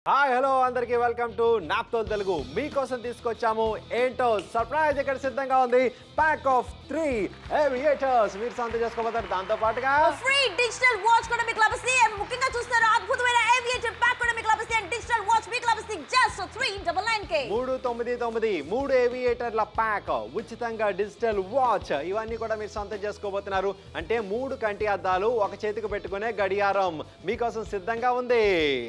Hi hello అందరికీ welcome to Naaptol Telugu. మీకోసం తీసుకొచ్చాము ఏంటో సర్ప్రైజ్ ఇక్కడ సిద్ధంగా ఉంది. ప్యాక్ ఆఫ్ 3 ఏవియేటర్స్ మీరు సొంతం చేసుకోబోతారు. దాంతో పాటుగా ఫ్రీ డిజిటల్ వాచ్ కూడా మీకు లభిస్తుంది. ముఖ్యంగా చూస్తారు అద్భుతమైన ఏవియేటర్ ప్యాక్ కూడా మీకు లభిస్తుంది. అండ్ డిజిటల్ వాచ్ మీకు లభిస్తుంది జస్ట్ 399K. 399 3 ఏవియేటర్ల ప్యాక్, ఉచితంగా డిజిటల్ వాచ్, ఇవన్నీ కూడా మీరు సొంతం చేసుకోబోతున్నారు. అంటే 3 కంటి అద్దాలు, ఒక చేతికి పెట్టుకునే గడియారం మీకోసం సిద్ధంగా ఉంది.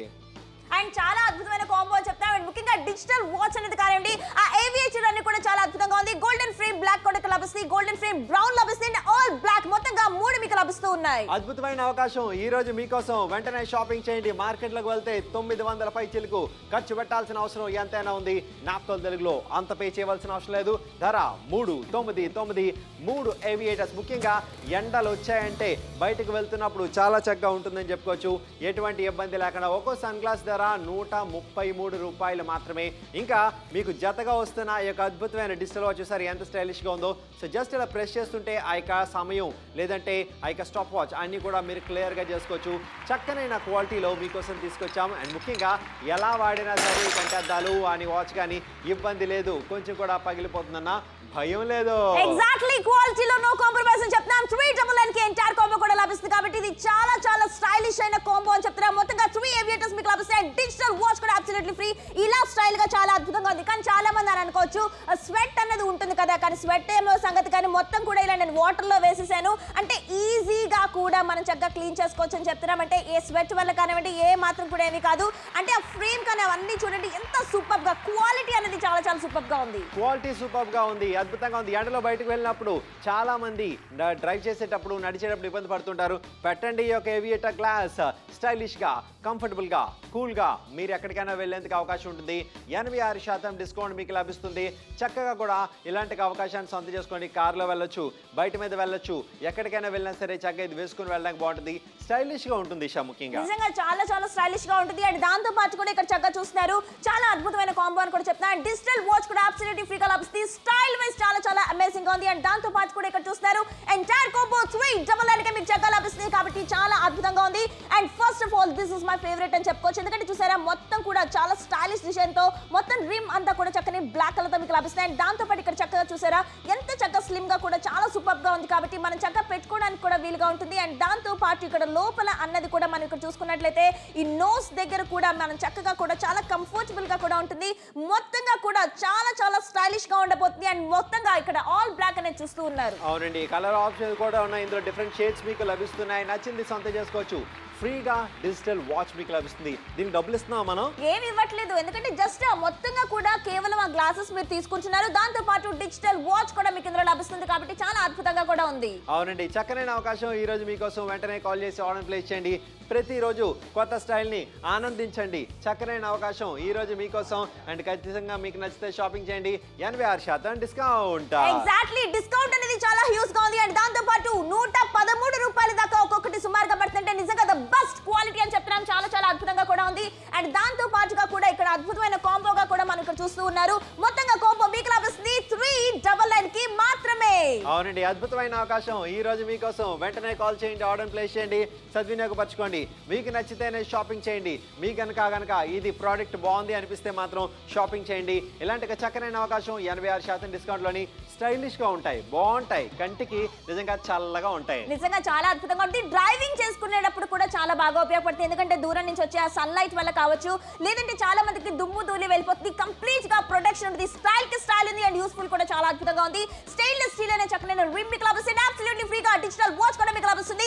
అండ్ చాలా అద్భుతమైన కాంబో చెప్తాను. అండ్ ముఖ్యంగా డిజిటల్ వాచ్ అనేది కానివ్వండి, ఆ ఏవియేటర్ అన్ని కూడా చాలా అద్భుతంగా ఉంది. గోల్డెన్ ఫ్రేమ్ బ్లాక్ కూడా లభిస్తుంది, గోల్డెన్ ఫ్రేమ్ బ్రౌన్ లభిస్తుంది, ఆల్ బ్లాక్, మొత్తంగా 3 మీకు లభిస్తూ ఉన్నాయి. అద్భుతమైన అవకాశం ఈ రోజు మీకోసం. వెంటనే షాపింగ్ చేయండి. మార్కెట్లోకి వెళ్తే 900 పై చిలుకు ఖర్చు పెట్టాల్సిన అవసరం ఎంతైనా ఉంది. నాప్తోల్ తెలుగులో అంత పే చేయవలసిన అవసరం లేదు. ధర 399 3 ఏవియేటర్స్. ముఖ్యంగా ఎండలు వచ్చాయంటే బయటకు వెళ్తున్నప్పుడు చాలా చక్కగా ఉంటుందని చెప్పుకోవచ్చు. ఎటువంటి ఇబ్బంది లేకుండా ఒక్కో సన్ గ్లాస్ ధర 133 రూపాయలు మాత్రమే. ఇంకా మీకు జతగా వస్తున్న ఈ యొక్క అద్భుతమైన డిజిటల్ వాచ్ చూసారు ఎంత స్టైలిష్గా ఉందో. సో జస్ట్ ఇలా ప్రెస్ చేస్తుంటే ఆ యొక్క సమయం లేదంటే ఆ యొక్క స్టాప్ వాచ్ అన్నీ కూడా మీరు క్లియర్గా చేసుకోవచ్చు. చక్కనైన క్వాలిటీలో మీకోసం తీసుకొచ్చాము. అండ్ ముఖ్యంగా ఎలా వాడినా సరే కంటి అద్దాలు అని వాచ్ కానీ ఇబ్బంది లేదు, కొంచెం కూడా పగిలిపోతుందన్న భయం లేదు. ఎగ్జాక్ట్లీ క్వాలిటీలో నో కాంప్రమైజ్ అని చెప్తాం. 399K ఎంటైర్ కాంబో కూడా లభిస్తుంది కాబట్టి ఇది చాలా చాలా స్టైలిష్ అయిన కాంబో అని చెప్తున్నాం. మొత్తంగా 3 ఏవియేటర్స్ మీకు లభిస్తాయి. డిజిటల్ వాచ్ కూడా అబ్సల్యూట్లీ ఫ్రీ. ఇలా స్టైల్ గా చాలా అద్భుతంగా ఉంది. కానీ చాలా మంది అని అనుకోవచ్చు స్వెట్ అనేది ఉంటుంది కదా, కానీ స్వెట్ ఏమో సంగతి. కానీ మొత్తం కూడా ఇలా నేను వాటర్ లో వేసేసాను అంటే ఈజీగా కూడా మనం చక్కగా క్లీన్ చేసుకోవచ్చు అని చెప్తున్నాం. అంటే ఏ స్వెట్ వల్ల కానివ్వండి ఏ మాత్రం కూడా ఏమీ కాదు. అంటే ఆ ఫ్రేమ్ కానీ అవన్నీ చూడండి ఎంత సూపర్ గా, క్వాలిటీ అనేది చాలా చాలా సూపర్ గా ఉంది. క్వాలిటీ సూపర్ గా ఉంది, అద్భుతంగా ఉంది. ఎండలో బయటకు వెళ్ళినప్పుడు చాలా మంది డ్రైవ్ చేసేటప్పుడు నడిచేటప్పుడు ఇబ్బంది పడుతుంటారు. పెట్టండి ఈ యొక్క ఏవియేటర్ గ్లాస్. స్టైలిష్ గా, కంఫర్టబుల్ గా, కూల్ గా మీరు ఎక్కడికైనా వెళ్ళేందుకు అవకాశం ఉంటుంది. 86% డిస్కౌంట్ మీకు లభిస్తుంది. చక్కగా కూడా ఇలాంటి అవకాశాన్ని సొంతం చేసుకోండి. కార్లో వెళ్ళొచ్చు, బయట మీద వెళ్ళొచ్చు, ఎక్కడికైనా వెళ్ళినా సరే చక్కగా ఇది వేసుకుని వెళ్ళడానికి బాగుంటుంది. స్టైలిష్ గా ఉంటుంది. ముఖ్యంగా నిజంగా చాలా చాలా స్టైలిష్ గా ఉంటుంది. అండ్ దాంతో పాటు కూడా ఇక్కడ చక్కగా చూస్తున్నారు చాలా అద్భుతమైన కాంబో అని కూడా చెప్తున్నారు. డిజిటల్ వాచ్ కూడా అబ్సల్యూట్లీ ఫ్రీగా లభిస్తుంది. స్టైల్ వైస్ చాలా చాలా అమేజింగ్ గా ఉంది. అండ్ దాంతో పాటు కూడా ఇక్కడ చూస్తున్నారు ఎంటైర్ కాంబో 399K మీకు చక్కగా లభిస్తుంది కాబట్టి చాలా అద్భుతంగా ఉంది. And first of all this is my favourite అని చెప్పుకోవచ్చు. ఎందుకంటే చూసారా మొత్తం కూడా చాలా స్టైలిష్ డిజైన్ తో మొత్తం రిమ్ అంతా కూడా చక్కని బ్లాక్ కలర్ తో మీకు లభిస్తుంది. అండ్ దాంతో పాటు ఇక్కడ చక్కగా చూసారా ఎంత చక్కగా స్లిమ్ గా కూడా చాలా సూపర్ గా ఉంది కాబట్టి మనం చక్కగా పెట్టుకోవడానికి కూడా వీలుగా ఉంటుంది. అండ్ దాంతో పాటు ఇక్కడ లోపల అన్నది కూడా మనం ఇక్కడ చూసుకున్నట్లయితే ఈ నోస్ దగ్గర కూడా మనం చక్కగా కూడా చాలా కంఫర్టబుల్ గా కూడా ఉంటుంది. మొత్తంగా కూడా చాలా చాలా స్టైలిష్ గా ఉండబోతుంది. అండ్ మొత్తంగా ఇక్కడ ఆల్ బ్లాక్ అనేది చూస్తూ ఉన్నారు. అవునండి, కలర్ ఆప్షన్ కూడా ఉన్నాయి. ఇందులో డిఫరెంట్ షేడ్స్ మీకు లభిస్తున్నాయి. నచ్చింది సొంతం చేసుకోవచ్చు. ఫ్రీగా డిజిటల్ వాచ్ మీకు లభిస్తుంది. దీనికి డబ్బులు ఇస్తున్నాం మనం? ఏమి ఇవ్వట్లేదు. ఎందుకంటే జస్ట్ మొత్తంగా కూడా కేవలం ఆ గ్లాసెస్ మీరు తీసుకుంటున్నారు. దాంతో పాటు డిజిటల్ వాచ్ కూడా మీకు ఇందులో లభిస్తుంది కాబట్టి చాలా అద్భుతంగా కూడా ఉంది. అవునండి, చక్కనైన అవకాశం ఈ రోజు మీకోసం. వెంటనే కాల్ చేసి ఆర్డర్ ప్లేస్ చేయండి. ప్రతిరోజు కొత్త స్టైల్ని ఆనందించండి. చక్కనైన అవకాశం ఈ రోజు మీకోసం. అండ్ ఖచ్చితంగా మీకు నచ్చితే షాపింగ్ చేయండి. 86% డిస్కౌంట్. ఎగ్జాక్ట్లీ డిస్కౌంట్ అనేది చాలా హ్యూజ్ గా ఉంది. అండ్ దాంతో పాటు 113 రూపాయల దాకా ఒక్కొక్కటి సుమారుగా పడుతుంటే నిజంగా ద బెస్ట్ క్వాలిటీ అని చెప్తున్నాం. చాలా చాలా అద్భుతంగా కూడా ఉంది. అండ్ దాంతో పాటుగా కూడా ఇక్కడ అద్భుతమైన కాంబోగా కూడా మనం ఇక్కడ చూస్తూ ఉన్నారు. మొత్తంగా కాంబో మీకు లభిస్తుంది 399K మాత్రమే. అవునండి, అద్భుతమైన అవకాశం ఈ రోజు మీకోసం. వెంటనే కాల్ చేయండి, ఆర్డర్ ప్లేస్ చేయండి, సద్వినియోగపరచుకోండి. మీకు నచ్చితేనే షాపింగ్ చేయండి. మీకు కనుక ఇది ప్రోడక్ట్ బాగుంది అనిపిస్తే మాత్రం షాపింగ్ చేయండి. ఇలాంటి చక్కనైన అవకాశం 86% డిస్కౌంట్లోని స్టైలిష్ గా ఉంటాయి, బాగుంటాయి, కంటికి నిజంగా చల్లగా ఉంటాయి. నిజంగా చాలా అద్భుతంగా ఉంటుంది. డ్రైవింగ్ చేసుకునేటప్పుడు కూడా చాలా బాగా ఉపయోగపడుతుంది. ఎందుకంటే దూరం నుంచి వచ్చే ఆ సన్ లైట్ వల్ల కావచ్చు, లేదంటే చాలా మందికి దుమ్ము ధూళి వెళ్ళిపోతుంది. కంప్లీట్ గా ప్రొటెక్షన్ ఉంటుంది. స్టైల్ కి స్టైల్ ఉంది. అండ్ యూస్ఫుల్ కూడా చాలా అద్భుతంగా ఉంది. స్టెయిన్లెస్ స్టీల్ అనే చక్కనైన రిమ్ మీకు లభిస్తుంది. అబ్సల్యూట్లీ ఫ్రీగా డిజిటల్ వాచ్ కూడా మీకు లభిస్తుంది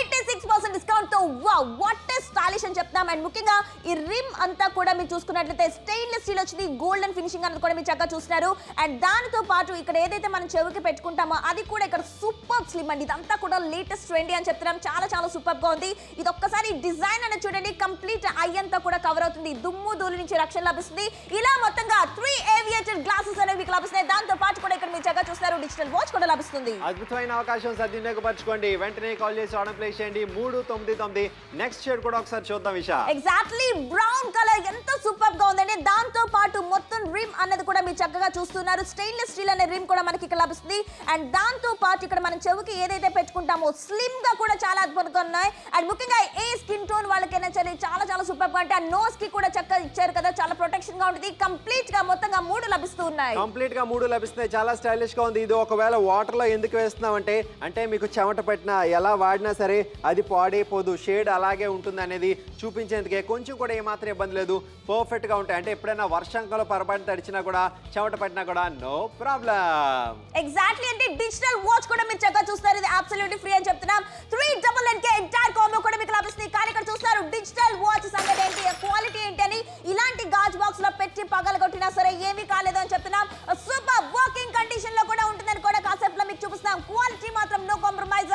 86% డిస్కౌంట్ తో. వావ్, వాట్ ఏ స్టైలిష్ అని చెప్తాం. అండ్ ముఖ్యంగా ఈ రిమ్ అంతా కూడా మీరు చూసుకున్నట్లయితే స్టెయిన్లెస్ స్టీల్ వచ్చింది. గోల్డెన్ ఫినిషింగ్ అనేది కూడా మీరు చక్కగా చూస్తున్నారు. అండ్ దానితో పాటు ఇక్కడ ఏదైతే మనం చెవికి పెట్టుకుంటామో అది కూడా ఇక్కడ సూపర్ స్లిమ్ అండి. ఇదంతా కూడా లేటెస్ట్ ట్రెండీ అని చెప్తున్నాం. చాలా చాలా సూపర్ గా ఉంది. ఇది ఒక్కసారి డిజైన్ అనేది చూడండి. కంప్లీట్ ఐ అంతా కూడా కవర్ అవుతుంది. దుమ్ము ధూళి నుంచి రక్షణ లభిస్తుంది. ఇలా మొత్తంగా 3 ఏవియేటర్ గ్లాసెస్ అనేవి మీకు లభిస్తాయి. దాంతో పాటు కూడా ఇక్కడ మీరు చక్కగా చూస్తారు డిజిటల్ వాచ్ కూడా లభిస్తుంది. అద్భుతమైన అవకాశం సద్వినియోగపరచుకోండి. వెంటనే కాల్ చేసి ఆర్డర్ ప్లేస్ చేయండి. 399. నెక్స్ట్ షేడ్ కూడా ఒకసారి చూద్దాం. ఎగ్జాక్ట్లీ బ్రౌన్ కలర్ ఎంత సూపర్ గా ఉందండి. దాంతో పాటు మొత్తం రిమ్ అన్నది కూడా మీరు చక్కగా చూస్తున్నారు. స్టెయిన్లెస్ స్టీల్ అనే రిమ్ కూడా మనకి ఇక్కడ లభిస్తుంది. అండ్ దాంతో పాటు ఇక్కడ మనం చెవుకి ఏదైతే పెట్టుకుంటామో స్లిమ్ గా కూడా చాలా అద్భుతంగా ఉన్నాయి. అండ్ ముఖ్యంగా ఏ స్కిన్ టోన్ వాళ్ళకైనా సరే చాలా చాలా సూపర్ గా అంటే ఆ నోస్ కి కూడా చక్కగా ఇచ్చారు కదా, చాలా ప్రొటెక్షన్ గా ఉంటుంది. కంప్లీట్ గా మొత్తంగా 3 లభిస్తూ ఉన్నాయి. కంప్లీట్ గా 3 లభిస్తున్నాయి. చాలా స్టైలిష్ గా ఉంది. ఇది ఒకవేళ వాటర్ లో ఎందుకు వేస్తున్నామంటే అంటే మీకు చెమట పట్టినా ఎలా వాడినా సరే అది పాడైపోదు, షేడ్ అలాగే ఉంటుంది అనేది చూపించేందుకే. కొంచెం కూడా ఏమాత్రం ఇబ్బంది లేదు, పర్ఫెక్ట్ గా ఉంటాయి. అంటే ఎప్పుడైనా వర్షంకాలంలో పొరపాటు తడిచినా కూడా చెమట పట్టినా కూడా నో ప్రాబ్లం. ఎగ్జాక్ట్లీ. అంటే డిజిటల్ వాచ్ కూడా మీరు చక్కగా చూస్తారు. ఇది అబ్సల్యూట్లీ ఫ్రీ అని చెప్తున్నాం. 3NK ఎంటైర్ కాంబో కూడా మీకు లభిస్తుంది. కానీ ఇక్కడ చూస్తారు డిజిటల్ వాచ్ సంగతి ఏంటి, క్వాలిటీ ఏంటి అని. ఇలాంటి గాజ్ బాక్స్ లో పెట్టి పగలగొట్టినా సరే ఏమీ కాలేదు అని చెప్తున్నాం. సూపర్ వర్కింగ్ కండిషన్ లో కూడా ఉంటుందని కూడా కాన్సెప్ట్ లో మీకు చూపిస్తాం. క్వాలిటీ మాత్రం నో కాంప్రమైజ్.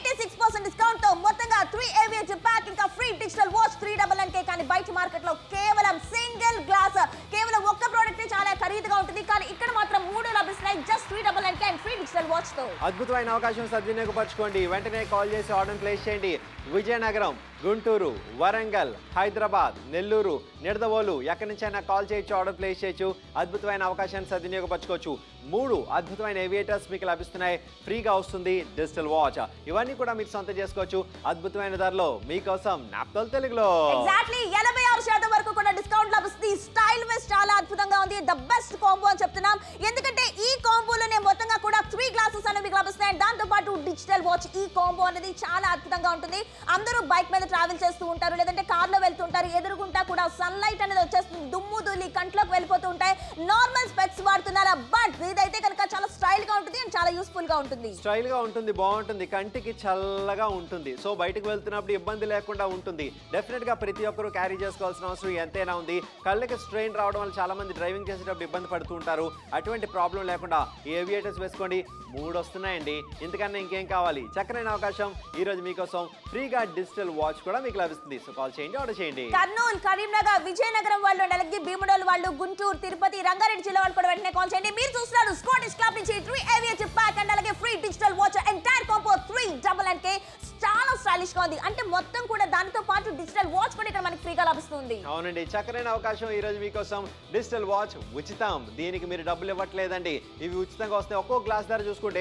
86% డిస్కౌంట్ తో మొత్తంగా 3 AVH ప్యాక్ ఇంకా ఫ్రీ డిజిటల్ వాచ్ 3NK. కానీ బయట మార్కెట్ లో కేవలం సింగిల్ గ్లాస్ కేవలం ఒక్క ప్రోడక్ట్ చాలా ఖరీదుగా ఉంటుంది. కానీ ఇక్కడ మాత్రం 3 లభిస్తున్నాయి just 3NK and free digital watch తో. అద్భుతమైన అవకాశం సద్వినియోగపరచుకోండి. వెంటనే కాల్ చేసి ఆర్డర్ ప్లేస్ చేయండి. విజయనగరం, గుంటూరు, వరంగల్, హైదరాబాద్, నెల్లూరు, నిడదవోలు ఎక్కడి నుంచైనా కాల్ చేయొచ్చు, ఆర్డర్ ప్లేస్ చేయొచ్చు. అద్భుతమైన అవకాశాన్ని సద్వినియోగపరచుకోవచ్చు. 3 అద్భుతమైన ఏవియేటర్స్ మీకు లభిస్తున్నాయి. ఫ్రీగా వస్తుంది డిజిటల్ వాచ్. ఇవన్నీ కూడా మీరు సొంతం చేసుకోవచ్చు అద్భుతమైన ధరలో మీకోసం నాప్తోల్ తెలుగులో. ఎగ్జాక్ట్లీ 86% వరకు కూడా డిస్కౌంట్ లభిస్తుంది. స్టైల్ వైస్ చాలా అద్భుతంగా ఉంది. ద బెస్ట్ కాంబో అని చెప్తున్నాం. ఎందుకంటే ఈ కాంబోలోనే మొత్తంగా కూడా 3 గ్లాసెస్ అనేవి మీకు లభిస్తున్నాయి. దాంతో పాటు డిజిటల్ వాచ్ ఈ కాంబో అనేది చాలా అద్భుతంగా ఉంటుంది. అందరూ బైక్ మీద ట్రావెల్ చేస్తూ ఉంటారు, లేదంటే కార్ లో వెళ్తుంటారు. ఎదురుగుంటా కూడా సన్ లైట్ అనేది వచ్చేస్తుంది, దుమ్ము ధూళి కంట్లోకి వెళ్ళిపోతూ ఉంటాయి. నార్మల్ స్పెక్స్ వాడుతున్నారా, బట్ ఇదైతే కనుక చాలా స్టైల్ గా ఉంటుంది అండ్ చాలా యూస్ఫుల్ గా ఉంటుంది. స్టైల్ గా ఉంటుంది, బాగుంటుంది, కంటికి చల్లగా ఉంటుంది. సో బయటకు వెళ్తున్నప్పుడు ఇబ్బంది లేకుండా ఉంటుంది. డెఫినెట్ గా ప్రతి ఒక్కరు క్యారీ చేసుకోవాల్సిన అవసరం ఎంతైనా ఉంది. కళ్ళకి స్ట్రెయిన్ రావడం వల్ల చాలా మంది డ్రైవింగ్ చేసేటప్పుడు ఇబ్బంది పడుతూ ఉంటారు. అటువంటి ప్రాబ్లం లేకుండా ఈ ఏవియేటర్స్ వేసుకోండి. 3 వస్తున్నాయండి, ఇంతకన్నా ఇంకేం కావాలి. చక్కనైన అవకాశం ఈ రోజు మీకోసం. ఫ్రీగా డిజిటల్ వాచ్ కూడా మీకు లభిస్తుంది. సో కాల్ చేయండి, ఆర్డర్ చేయండి. కర్నూలు, కరీంనగర్, విజయనగరం వాళ్ళు, అలాగే భీముడోలు వాళ్ళు, గుంటూరు, తిరుపతి, రంగారెడ్డి జిల్లా వాళ్ళు కూడా వెంటనే కాల్ చేయండి. మీరు చూస్తున్నారు స్కాటిష్ క్లబ్ నుంచి 3 AVH ప్యాక్ అండ్ అలాగే free digital watch entire combo 3NK. చాలా స్టైలిష్ గా ఉంది. అంటే మొత్తం కూడా దానితో పాటు డిజిటల్ వాచ్ కూడా ఇక్కడ మనకి ఫ్రీగా లభిస్తుంది. అవునండి, చక్కనైన అవకాశం ఈ రోజు మీకోసం. డిజిటల్ వాచ్ ఉచితం, దీనికి మీరు డబ్బులు ఇవ్వట్లేదండి. ఇవి ఉచితంగా వస్తాయి. ఒక్కో గ్లాస్ ధర చూసుకుంటే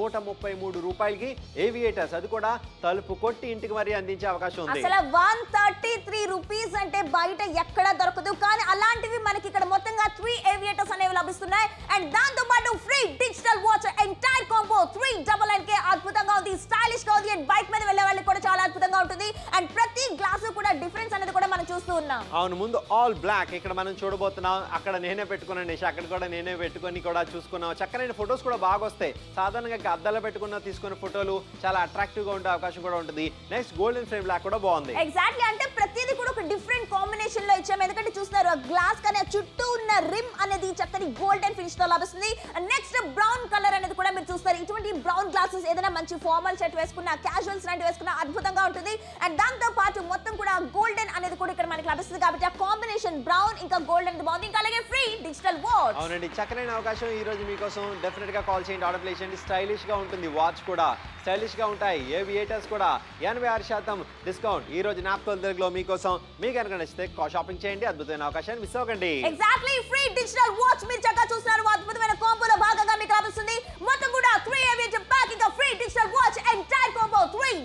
133 రూపాయలకి ఏవియేటర్స్, అది కూడా తలుపు కొట్టి ఇంటికి మరీ అందించే అవకాశం ఉంది. అసలు 133 రూపీస్ అంటే బయట ఎక్కడ దొరకదు. కానీ అలాంటివి మనకి ఇక్కడ మొత్తంగా 3 ఏవియేటర్స్ అనేవి లభిస్తున్నాయి. అండ్ దాంతో పాటు free digital watch entire combo 3NK. అద్భుతంగా ఉంది, స్టైలిష్ గా ఉంది. అండ్ బైక్ మీద వెళ్ళే వాళ్ళకి కూడా చాలా అద్భుతంగా ఉంటుంది. అండ్ ప్రతి గ్లాసు కూడా డిఫరెన్స్ అనేది కూడా మనం చూస్తూ ఉన్నాం. అవును, ముందు ఆల్ బ్లాక్ ఇక్కడ మనం చూడబోతున్నాం. అక్కడ నేనే పెట్టుకున్నాను, అక్కడ కూడా నేనే పెట్టుకొని కూడా చూసుకున్నాం. చక్కనైన ఫొటోస్ కూడా బాగా వస్తాయి. సాధారణంగా అద్దాలు పెట్టుకున్న తీసుకున్న ఫోటోలు చాలా అట్రాక్టివ్ గా ఉండే అవకాశం కూడా ఉంటుంది. నెక్స్ట్ గోల్డెన్ ఫ్రేమ్ బ్లాక్ కూడా బాగుంది. ఎగ్జాక్ట్లీ. అంటే ప్రతిదీ కూడా ఒక డిఫరెంట్ కాంబినేషన్ లో ఇచ్చాము. ఎందుకంటే చూస్తున్నారు ఆ గ్లాస్ కానీ ఆ చుట్టూ ఉన్న రిమ్ అనేది చక్కని గోల్డెన్ ఫినిష్ తో లభిస్తుంది. నెక్స్ట్ బ్రౌన్ కలర్ అనేది కూడా మీరు చూస్తారు. ఇటువంటి బ్రౌన్ గ్లాసెస్ ఏదైనా మంచి ఫార్మల్ షర్ట్ వేసుకున్నా, క్యాజువల్స్ లాంటి వేసుకున్నా అద్భుతంగా ఉంటుంది. అండ్ దాంతో పాటు మొత్తం కూడా గోల్డెన్ అనేది కూడా ఇక్కడ మనకి లభిస్తుంది. కాబట్టి ఆ కాంబినేషన్ బ్రౌన్ ఇంకా గోల్డెన్ బాగుంది. ఇంకా అలాగే ఫ్రీ డిజిటల్ వాచ్. అవునండి, చక్కనైన అవకాశం ఈ రోజు మీకోసం. డెఫినెట్ గా కాల్ చేయండి, ఆర్డర్ ప్లేస్ చేయండి. స్టైలిష్ గా ఉంటుంది, వాచ్ కూడా స్టైలిష్ గా ఉంటాయి. ఏవియేటర్స్ కూడా 86% డిస్కౌంట్ ఈ రోజు నాప్తోల్ తెలుగులో మీకోసం. మీకు కనుక నచ్చితే షాపింగ్ చేయండి. అద్భుతమైన అవకాశాన్ని మిస్ అవ్వకండి. ఎగ్జాక్ట్లీ. ఫ్రీ డిజిటల్ వాచ్ మీరు చక్కగా చూస్తున్నారు. అద్భుతమైన కాంబోలో భాగంగా మీకు లభిస్తుంది. మొత్తం కూడా 3 AVH ప్యాక్ ఇంకా free digital watch entire combo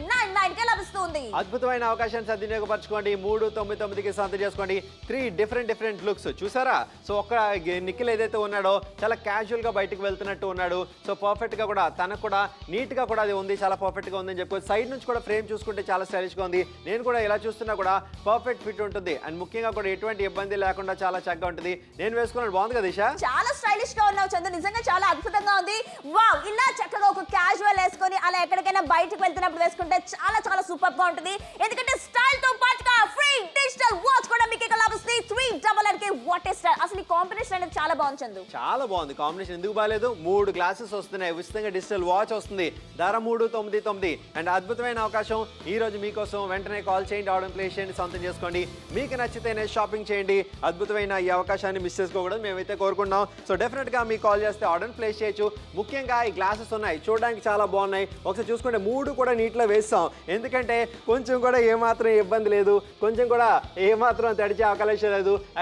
399 లభిస్తుంది. అద్భుతమైన అవకాశాన్ని సద్వినియోగపరచుకోండి. 399కి సొంతం చేసుకోండి. 3 డిఫరెంట్ లుక్స్ చూసారా. సో ఒక నిఖిల్ ఏదైతే ఉన్నాడో చాలా క్యాజువల్ గా బయటకు వెళ్తున్నట్టు ఉన్నాడు. సో పర్ఫెక్ట్ గా కూడా తనకు కూడా నీట్ గా కూడా అది ఉంది, చాలా పర్ఫెక్ట్ గా ఉందని చెప్పుకోవచ్చు. సైడ్ నుంచి కూడా ఫ్రేమ్ చూసుకుంటే చాలా స్టైలిష్ గా ఉంది. నేను కూడా ఇలా చూస్తున్నా కూడా పర్ఫెక్ట్ ఫిట్ ఉంటుంది. అండ్ ముఖ్యంగా కూడా ఎటువంటి ఇబ్బంది లేకుండా చాలా చక్కగా ఉంటుంది. నేను వేసుకున్నాను, బాగుంది కదా దిశ. చాలా స్టైలిష్ గా ఉన్నావు చందు, నిజంగా చాలా అద్భుతంగా ఉంది. వావ్, ఇలా చక్కగా ఒక క్యాజువల్ వేసుకొని అలా ఎక్కడికైనా బయటకు వెళ్తున్నప్పుడు వేసుకుంటే చాలా చాలా సూపర్ గా ఉంటుంది. ఎందుకంటే స్టైల్ తో పాటుగా ఫ్రీ డిజిటల్ వాచ్ కూడా మీకు ఇక్కడ లభిస్తుంది. 3NK. What a style. అసలు ఈ కాంబినేషన్ అనేది చాలా బాగుంది చందు. చాలా బాగుంది కాంబినేషన్. ఎందుకు బాగాలేదు? 3 గ్లాసెస్ వస్తున్నాయి, ఉచితంగా డిజిటల్ వాచ్ వస్తుంది. ధర 399. అండ్ అద్భుతమైన అవకాశం ఈ రోజు మీకోసం. వెంటనే కాల్ చేయండి, ఆర్డర్ ప్లేస్ చేయండి, సొంతం చేసుకోండి. మీకు నచ్చితేనే షాపింగ్ చేయండి. అద్భుతమైన ఈ అవకాశాన్ని మిస్ చేసుకోకూడదు మేమైతే కోరుకుంటున్నాం. సో డెఫినెట్ గా మీకు కాల్ చేస్తే ఆర్డర్ ప్లేస్ చేయొచ్చు. ముఖ్యంగా ఈ గ్లాసెస్ ఉన్నాయి, చూడడానికి చాలా బాగున్నాయి. ఒకసారి చూసుకుంటే 3 కూడా నీటిలో వేస్తాం. ఎందుకంటే కొంచెం కూడా ఏమాత్రం ఇబ్బంది లేదు, కొంచెం కూడా ఏమాత్రం తడిచే అవకాశం లేదు. అక్కడ చూసుకోండి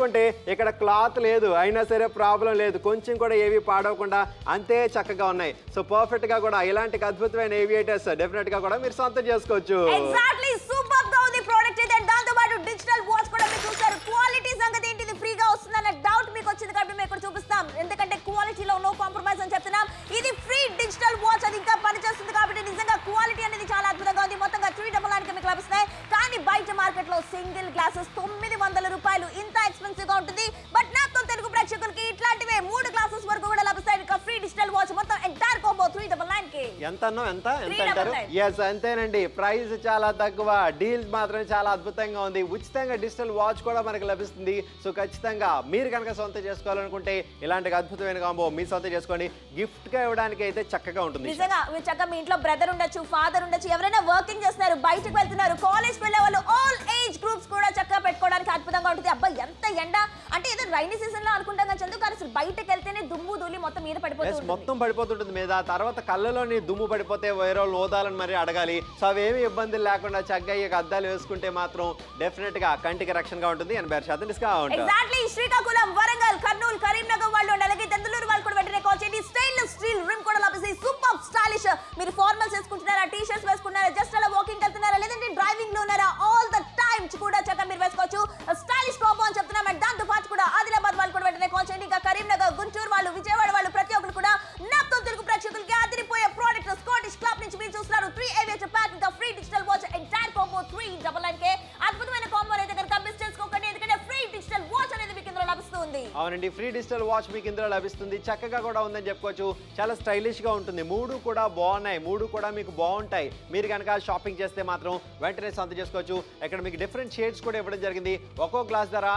చూసుకుంటే ఇక్కడ క్లాత్ లేదు, అయినా సరే ప్రాబ్లం లేదు, కొంచెం కూడా ఏవి పాడవకుండా అంతే చక్కగా ఉన్నాయి. సో పర్ఫెక్ట్ గా కూడా ఇలాంటి అద్భుతమైన ఏవియేటర్స్ డెఫినెట్ గా కూడా మీరు సొంతం చేసుకోవచ్చు. ఎగ్జాక్ట్లీ సూపర్ గా ఉంది ప్రోడక్ట్ ఇది. దాంతో పాటు డిజిటల్ వాచ్ కూడా మీరు చూస్తారు. క్వాలిటీ సంగతి ఏంటి, ఇది ఫ్రీగా వస్తుందన్న డౌట్ మీకు వచ్చింది కాబట్టి మేము ఇక్కడ చూపిస్తాం. ఎందుకంటే క్వాలిటీలో నో కాంప్రమైజ్ అని చెప్తున్నాం. ఇది ఫ్రీ డిజిటల్ వాచ్, అది ఇంకా పనిచేస్తుంది కాబట్టి నిజంగా క్వాలిటీ అనేది చాలా అద్భుతంగా ఉంది. మొత్తంగా 399 మీకు లభిస్తాయి. కానీ బయట మార్కెట్ లో సింగిల్ గ్లాసెస్ 900 రూపాయలు, ఇంత ఎక్స్పెన్సివ్ గా ఉంటుంది. బట్ నాతో తెలుగు ప్రేక్షకులకి ఇట్లాంటివే 3 గ్లాసెస్ వరకు కూడా లభిస్తాయి. ఇంకా ఫ్రీ డిజిటల్ వాచ్ మొత్తం ఎంటైర్ కాంబో 399 కి. ఎంత అంటారు? ఎస్ అంతేనండి. ప్రైస్ చాలా తక్కువ, డీల్ మాత్రం చాలా అద్భుతంగా ఉంది. ఉచితంగా డిజిటల్ వాచ్ కూడా మనకు లభిస్తుంది. సో ఖచ్చితంగా మీరు కనుక సొంతం చేసుకోవాలనుకుంటే ఇలాంటి అద్భుతమైన కాంబో మీ సొంతం చేసుకోండి. గిఫ్ట్ గా ఇవ్వడానికి అయితే చక్కగా ఉంటుంది. నిజంగా మీరు చక్కగా మీ ఇంట్లో బ్రదర్ ఉండొచ్చు, ఫాదర్ ఉండొచ్చు, ఎవరైనా వర్కింగ్ చేస్తున్నారు, బయటకు వెళ్తున్నారు, కాలేజ్ వెళ్ళే వాళ్ళు, ఆల్ ఏజ్ గ్రూప్స్ కూడా చక్కగా పెట్టుకోవడానికి అద్భుతంగా ఉంటుంది. అబ్బా ఎంత ఎండ అంటే ఏదో రైనీ సీజన్ లో అనుకుంటాం కానీ చందు, కానీ అసలు బయటకు వెళ్తేనే దుమ్ము ధూళి మొత్తం మీద పడిపోతుంది. మొత్తం పడిపోతుంటుంది మీద. తర్వాత కళ్ళలోని దుమ్ము పడిపోతే వేరే వాళ్ళు ఓదాలని మరి అడగాలి. సో అవేమి ఇబ్బందులు లేకుండా చక్కగా ఈ అద్దాలు వేసుకుంటే మాత్రం డెఫినెట్ గా కంటికి రక్షణగా ఉంటుంది. 80% డిస్కౌంట్. ఎగ్జాక్ట్లీ. శ్రీకాకుళం, వరంగల్, కర్నూలు, కరీంనగర్ వాళ్ళు అలాగే దెందులూరు వాళ్ళు కూడా వెంటనే కాల్ చేయండి. స్టెయిన్లెస్ స్టీల్ రిమ్ కూడా లభిస్తాయి. Super stylish. మీరు ఫార్మల్స్ వేసుకుంటున్నారా, టీ షర్ట్స్ వేసుకున్నారా, జస్ట్ అలా వాకింగ్ వెళ్తున్నారా, లేదంటే డ్రైవింగ్ లో ఉన్నారా, ఆల్ ద టైమ్ కూడా చక్కగా మీరు వేసుకోవచ్చు. స్టైలిష్ కాంబో అని చెప్తున్నాం. అండ్ దాంతో పాటు కూడా ఆదిలాబాద్ వాళ్ళు కూడా వెంటనే కాల్ చేయండి. ఇంకా కరీంనగర్, గుంటూరు వాళ్ళు, విజయవాడ వాళ్ళు, ప్రతి ఒక్కరు కూడా నాతో తెలుగు ప్రేక్షకులకి అదిరిపోయే ప్రోడక్ట్ స్కాటిష్ క్లబ్ నుంచి మీరు చూస్తున్నారు. 3 ఏవియేటర్ ప్యాక్ ఇంకా free digital watch entire combo 399 కే. అద్భుతమైన కాంబో అయితే కనుక మిస్ చేసుకోకండి. ఎందుకంటే ఫ్రీ డిజిటల్ వాచ్ అనేది మీకు ఇందులో లభిస్తుంది. అవునండి, ఫ్రీ డిజిటల్ వాచ్ మీకు ఇందులో లభిస్తుంది. చక్కగా కూడా ఉందని చెప్పుకోవచ్చు. చాలా స్టైలిష్ గా ఉంటుంది. 3 కూడా బాగున్నాయి, 3 కూడా మీకు బాగుంటాయి. మీరు కనుక షాపింగ్ చేస్తే మాత్రం వెంటనే సొంతం చేసుకోవచ్చు. ఇక్కడ మీకు డిఫరెంట్ షేడ్స్ కూడా ఇవ్వడం జరిగింది. ఒక్కో గ్లాస్ ధర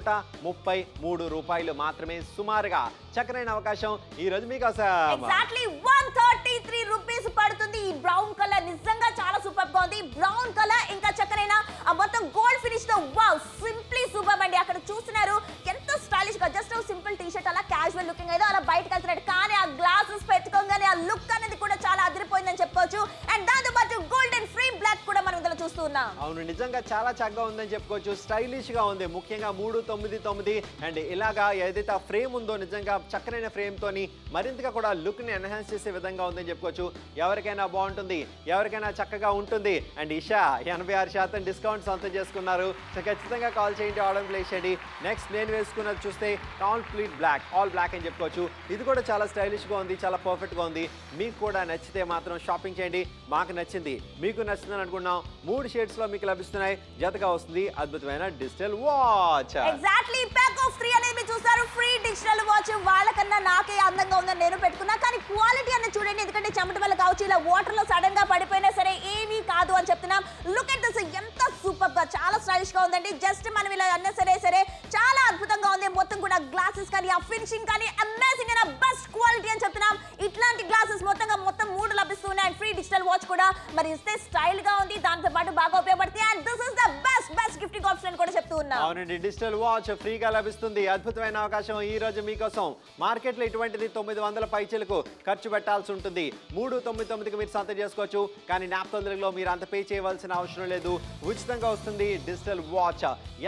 133 రూపాయలు మాత్రమే. సుమారుగా చక్కనైన అవకాశం ఈ రోజు మీకోసం. ఎగ్జాక్ట్లీ 133 రూపీస్ పడుతుంది. ఈ బ్రౌన్ కలర్ నిజంగా చాలా సూపర్ గా ఉంది. బ్రౌన్ కలర్ ఇంకా చక్కనైన ఆ మొత్తం గోల్డ్ ఫినిష్ తో వావ్, సింప్లీ సూపర్ అండి. అక్కడ చూస్తున్నారు ఎంత స్టైలిష్ గా, జస్ట్ సింపుల్ టీ షర్ట్ అలా క్యాజువల్ లుకింగ్ ఏదో అలా బయటకు వెళ్తున్నాడు. కానీ ఆ గ్లాసెస్ పెట్టుకోగానే ఆ లుక్ అనేది కూడా చాలా అదిరిపోయిందని చెప్పుకోవచ్చు. అండ్ దాంతో పాటు గోల్డెన్ ఫ్రేమ్ బ్లాక్ కూడా మనం ఇందులో చూస్తూ ఉన్నాం. అవును, నిజంగా చాలా చక్కగా ఉందని చెప్పుకోవచ్చు. స్టైలిష్ గా ఉంది. ముఖ్యంగా 399 అండ్ ఇలాగా ఏదైతే ఆ ఫ్రేమ్ ఉందో నిజంగా చక్కనైన ఫ్రేమ్ తోని మరింతగా కూడా లుక్ ని ఎన్హాన్స్ చేసే విధంగా ఉందని చెప్పుకోవచ్చు. ఎవరికైనా బాగుంటుంది, ఎవరికైనా చక్కగా ఉంటుంది. అండ్ ఇషా 86% డిస్కౌంట్ సొంతం చేసుకున్నారు. సో ఖచ్చితంగా కాల్ చేయండి, ఆర్డర్ ప్లేస్ చేయండి. నెక్స్ట్ నేను వేసుకున్నది చూస్తే కంప్లీట్ బ్లాక్, ఆల్ బ్లాక్ అని చెప్పుకోవచ్చు. ఇది కూడా చాలా స్టైలిష్ గా ఉంది, చాలా పర్ఫెక్ట్ గా ఉంది. మీకు కూడా నచ్చితే మాత్రం షాపింగ్ చేయండి. మాకు నచ్చింది, మీకు నచ్చిందని అనుకున్నాం. 3 షేడ్స్ లో మీకు లభిస్తున్నాయి. జతగా వస్తుంది అద్భుతమైన digital watch. Exactly pack of 3 అనేది మీరు చూస్తారు. ఫ్రీ డిజిటల్ వాచ్ వాళ్ళకన్నా నాకే అందంగా ఉందని నేను పెట్టుకున్నా. కానీ క్వాలిటీ అనేది చూడండి. ఎందుకంటే చెమట వల్ల కావచ్చు, ఇలా వాటర్ లో సడన్ గా పడిపోయినా సరే ఏమీ కాదు అని చెప్తున్నాం. లుక్ ఎట్ దిస్, ఎంత సూపర్ గా, చాలా స్టైలిష్ గా ఉందండి. జస్ట్ మనం ఇలా అన్నా సరే చాలా అద్భుతంగా ఉంది. మొత్తం కూడా గ్లాసెస్ కానీ ఆ ఫినిషింగ్ కానీ అమేజింగ్ అయిన బెస్ట్ క్వాలిటీ అని చెప్తున్నాం. ఇట్లాంటి గ్లాసెస్ మొత్తం 3 లభిస్తున్నాయి. అండ్ ఫ్రీ డిజిటల్ వాచ్ కూడా మరి ఇస్తే స్టైల్ గా ఉంది, దాంతో పాటు బాగా ఉపయోగపడుతుంది. And this is the best gifting option కూడా చెప్తూ ఉన్నాం. అవునండి, డిజిటల్ వాచ్ ఫ్రీగా లభిస్తుంది. అద్భుతమైన అవకాశం ఈ రోజు మీకోసం. మార్కెట్ లో ఇటువంటిది 900 పైచలకు ఖర్చు పెట్టాల్సి ఉంటుంది. 399కి మీరు సొంతం చేసుకోవచ్చు. కానీ నాప్తోలో మీరు అంత పే చేయవలసిన అవసరం లేదు. ఉచితంగా వస్తుంది డిజిటల్ వాచ్.